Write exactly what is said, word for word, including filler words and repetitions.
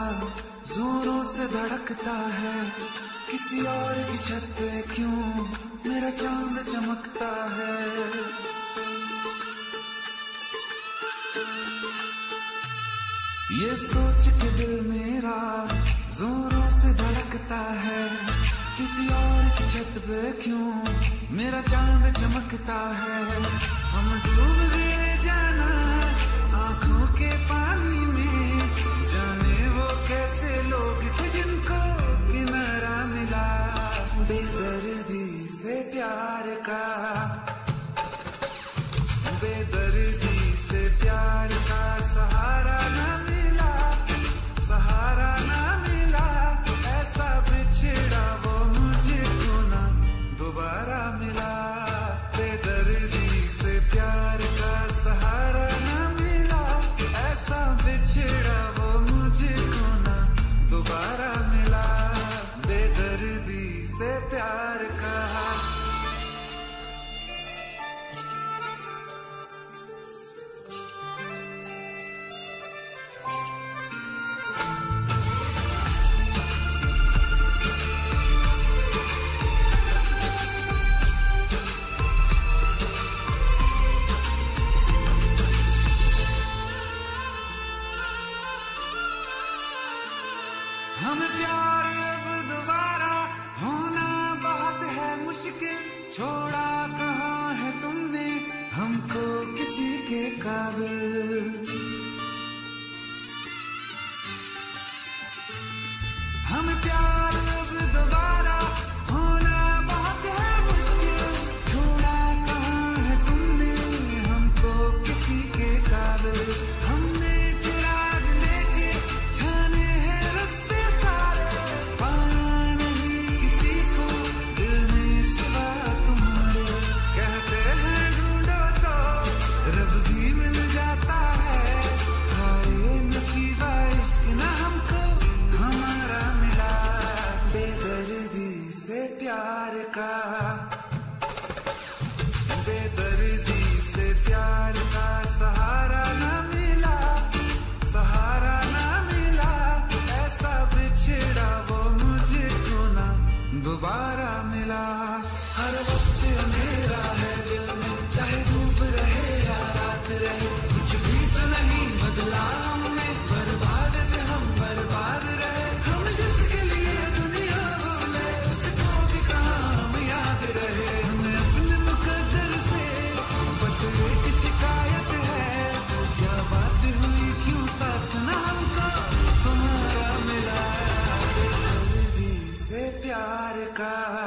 जोरों से धड़कता है, किसी और की छत पे क्यों मेरा चांद चमकता है। ये सोच के दिल मेरा जोरों से धड़कता है, किसी और की छत पे क्यों मेरा चांद चमकता है। हम डूब गए जाना आंखों के पानी में, जाने वो कैसे लोग थे जिनको किनारा मिला बेदर्दी से प्यार का, बेदर्दी से प्यार का सहारा न मिला, सहारा न मिला। ऐसा बिछड़ा वो मुझको ना दोबारा मिला, बेदर्दी से प्यार का सहारा न मिला। ऐसा बिछड़ा वो मुझको ना दोबारा मिला, बेदर्दी से प्यार का। हम प्यार अब दोबारा होना बहुत है मुश्किल, छोड़ा कहाँ है तुमने हमको किसी के काबिल। हम प्यार अब दोबारा होना बहुत है मुश्किल, छोड़ा कहाँ है तुमने हमको किसी के काबिल। हमने चिराग लेके छाने हैं रस्ते सारे, पाया नहीं किसी को दिल में सिवा तुम्हारे। कहते हैं ढूंढो तो रब भी मिल जाता है, हाय नसीबा इश्क ना हमको हमारा मिला, बेदर्दी से प्यार का, बेदर्दी से प्यार का सहारा न मिला, सहारा न मिला। ऐसा बिछड़ा वो मुझको ना दोबारा मिला। हर वक्त अंधेरा है दिल में, चाहे धूप रहे या रात रहे, कुछ भी तो नहीं बदला हमने, बर्बाद थे हम बर्बाद रहे। हम जिसके लिए दुनिया बोले उसको भी कहाँ हम याद रहे। हमें अपने मुकद्दर से बस एक शिकायत है, क्या बात हुई क्यों साथ ना हमको तुम्हारा मिला, बेदर्दी से प्यार का।